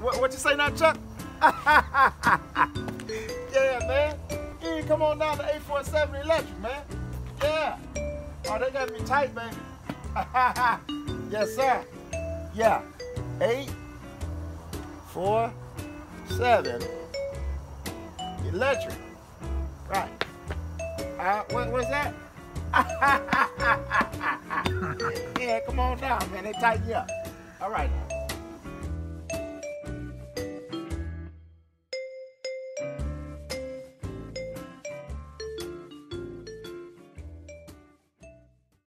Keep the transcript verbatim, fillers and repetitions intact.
What, what you say now, Chuck? Yeah, man. You come on down to eight forty-seven Electric, man. Yeah. Oh, they got me tight, baby. Yes, sir. Yeah. Eight, four, seven. Electric. Right. Uh, what was that? Yeah, come on down, man. They tighten you up. All right.